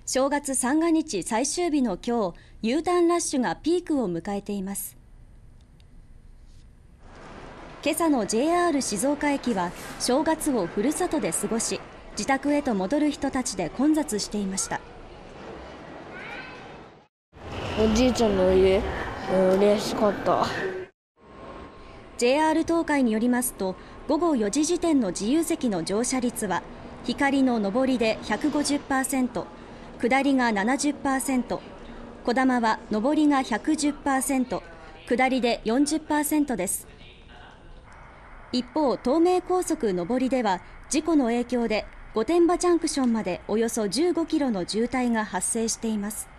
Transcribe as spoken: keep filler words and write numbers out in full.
正月三が日最終日の今日、U ターンラッシュがピークを迎えています。今朝の ジェイアール 静岡駅は正月をふるさとで過ごし、自宅へと戻る人たちで混雑していました。 おじいちゃんの家、嬉しかった。 ジェイアール 東海によりますと、午後よじ時点の自由席の乗車率は光の上りで ひゃくごじゅっパーセント、下りが ななじゅっパーセント、 こだまは上りが ひゃくじゅっパーセント、 下りで よんじゅっパーセント です。一方、東名高速上りでは事故の影響で御殿場ジャンクションまでおよそじゅうごキロの渋滞が発生しています。